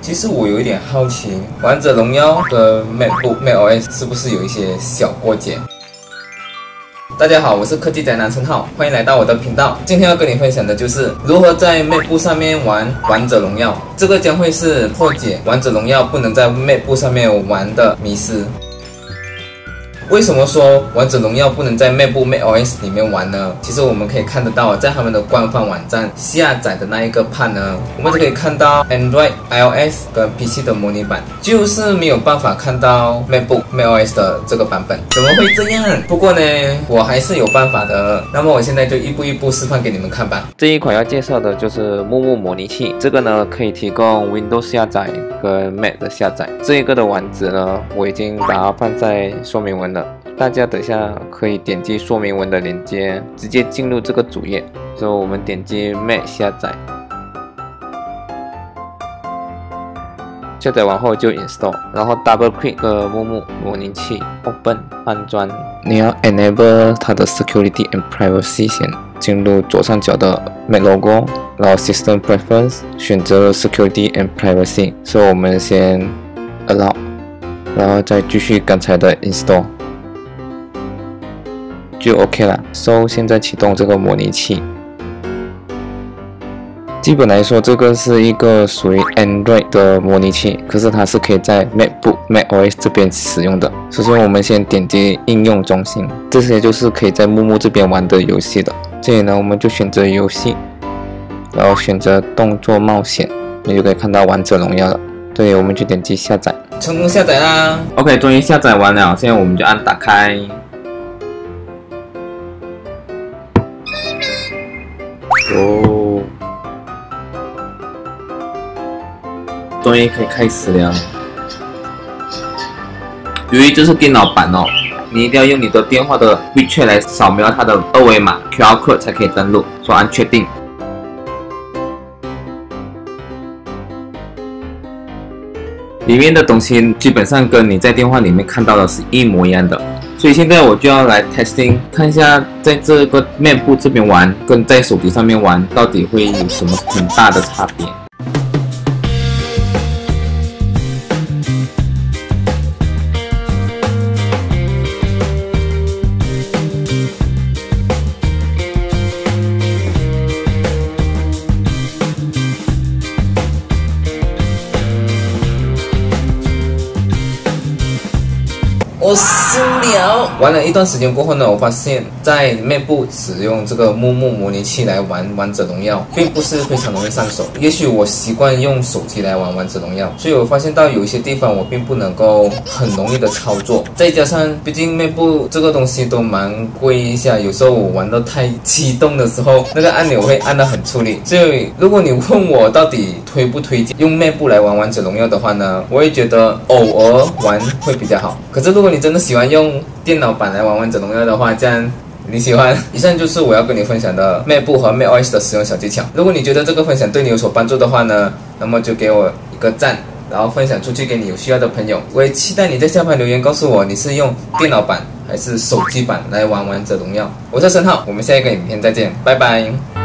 其实我有一点好奇，王者荣耀跟 macOS 是不是有一些小过节？大家好，我是科技宅男陈浩，欢迎来到我的频道。今天要跟你分享的就是如何在 MacBook 上面玩王者荣耀，这个将会是破解王者荣耀不能在 MacBook 上面玩的迷思。为什么说王者荣耀不能在 MacBook macOS 里面玩呢？其实我们可以看得到，在他们的官方网站下载的那一个part呢，我们就可以看到 Android、iOS 跟 PC 的模拟版，就是没有办法看到 MacBook macOS 的这个版本。怎么会这样？不过呢，我还是有办法的。那么我现在就一步一步示范给你们看吧。 这一款要介绍的就是木木模拟器，这个呢可以提供 Windows 下载跟 Mac 的下载。这一个的网址呢，我已经把它放在说明文了。大家等下可以点击说明文的链接，直接进入这个主页。所以我们点击 Mac 下载，下载完后就 install， 然后 double click 木木模拟器 open 安装。你要 enable 它的 security and privacy 先，进入左上角的 Mac logo， 然后 system preference 选择 security and privacy， 所以我们先 allow， 然后再继续刚才的 install。就 OK 了。现在启动这个模拟器。基本来说，这个是一个属于 Android 的模拟器，可是它是可以在 MacBook macOS 这边使用的。首先，我们先点击应用中心，这些就是可以在木木这边玩的游戏的。这里呢，我们就选择游戏，然后选择动作冒险，你就可以看到王者荣耀了。这里我们就点击下载， 成功下载啦。 OK， 终于下载完了，现在我们就按打开。终于可以开始了。由于这是电脑版哦，你一定要用你的电话的 WeChat 来扫描它的二维码 QR code 才可以登录，按确定。里面的东西基本上跟你在电话里面看到的是一模一样的。所以现在我就要来 testing， 看一下在这个 MacBook 这边玩跟在手机上面玩到底会有什么很大的差别。 我输了。玩了一段时间过后呢，我发现，在 MacBook 使用这个木木模拟器来玩王者荣耀，并不是非常容易上手。也许我习惯用手机来玩王者荣耀，所以我发现到有一些地方我并不能够很容易的操作。再加上，毕竟 MacBook 这个东西都蛮贵一下，有时候我玩到太激动的时候，那个按钮会按得很出力。所以，如果你问我到底推不推荐用 MacBook 来玩王者荣耀的话呢，我会觉得偶尔玩会比较好。可是如果你真的喜欢用电脑版来玩王者荣耀的话，这样你喜欢。以上就是我要跟你分享的 MacBook 和 macOS 的使用小技巧。如果你觉得这个分享对你有所帮助的话呢，那么就给我一个赞，然后分享出去给你有需要的朋友。我也期待你在下方留言告诉我你是用电脑版还是手机版来玩王者荣耀。我是申浩，我们下一个影片再见，拜拜。